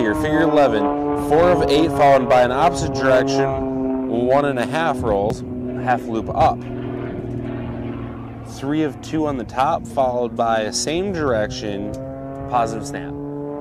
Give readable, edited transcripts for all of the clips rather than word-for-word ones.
here, figure 11, 4 of 8 followed by an opposite direction, 1.5 rolls, half loop up. 3 of 2 on the top followed by a same direction, positive snap.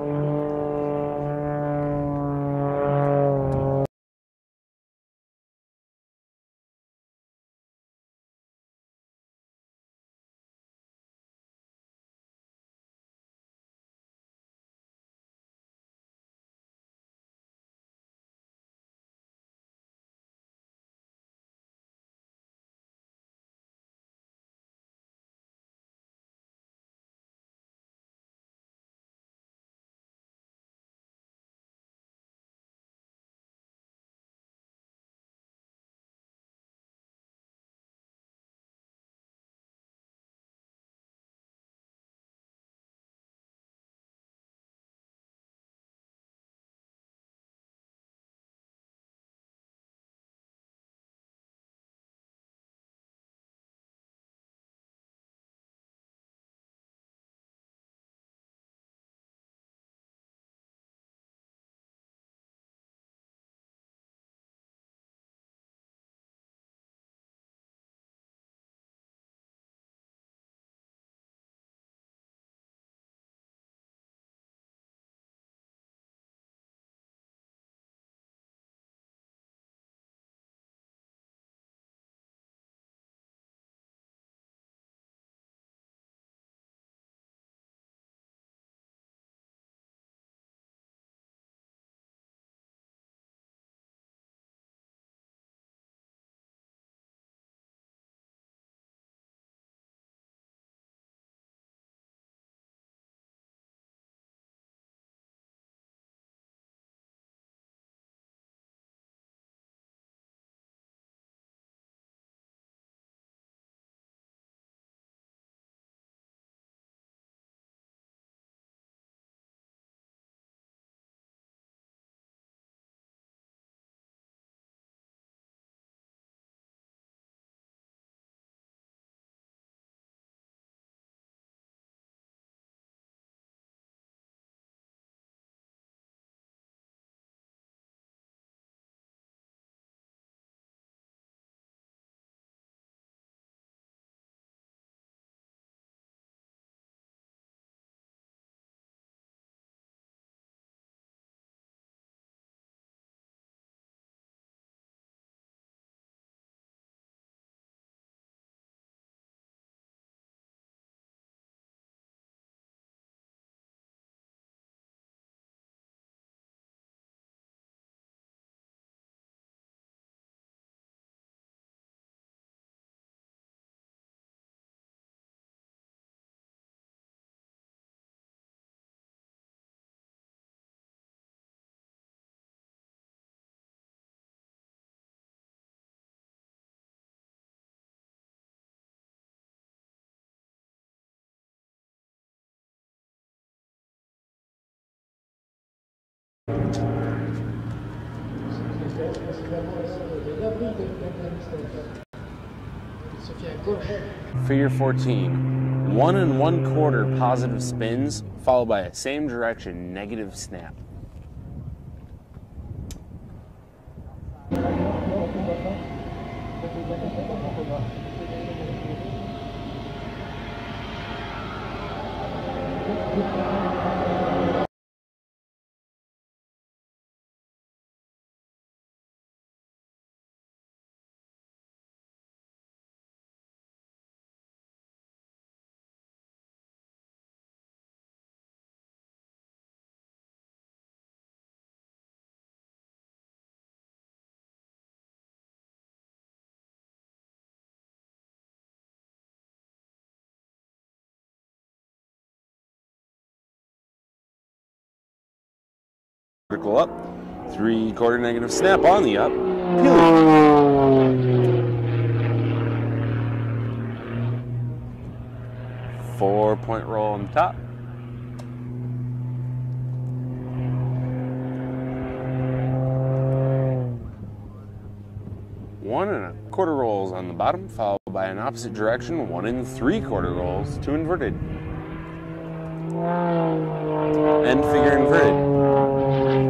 Figure 14, 1 1/4 positive spins followed by a same direction negative snap. Vertical up, 3/4 negative snap on the up, peeling. 4-point roll on the top. One and 1/4 rolls on the bottom, followed by an opposite direction, 1 3/4 rolls to inverted. End figure inverted.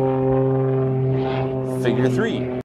figure 3.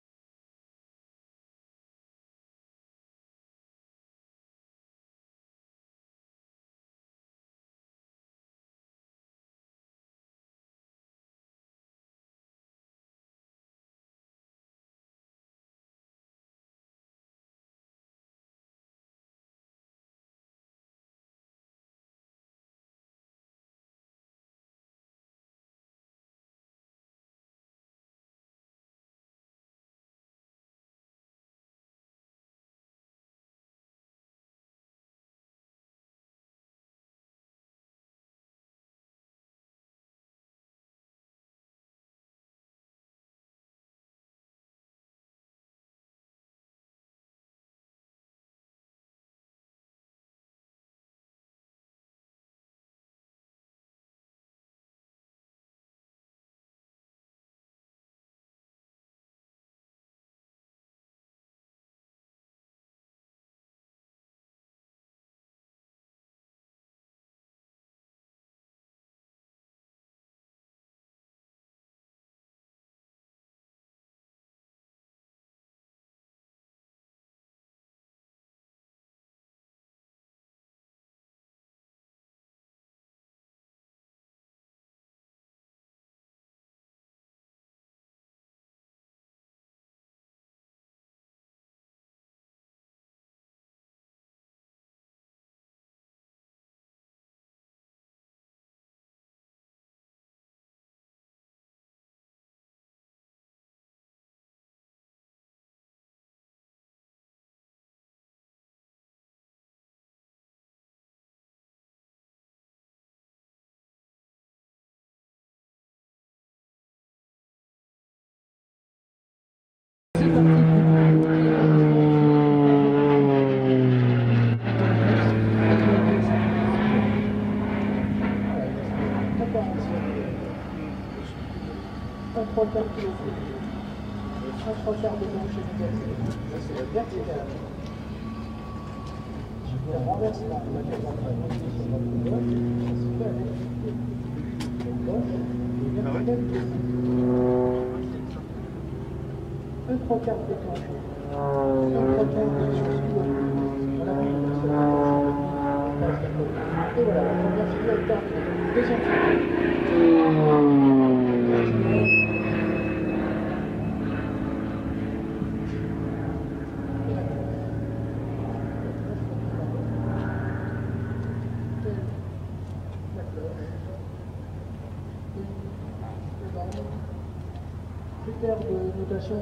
Critères de notation.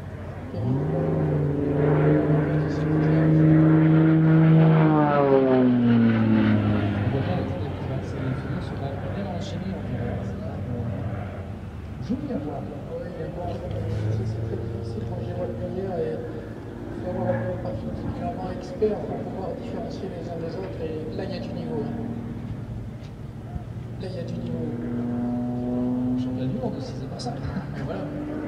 Joli à voir. C'est très difficile quand j'y vois le lumière et il faut avoir un particulièrement expert pour pouvoir différencier les uns des autres et là il y a du niveau. Là il y a du niveau. Champion du monde aussi, c'est pour ça. Voilà.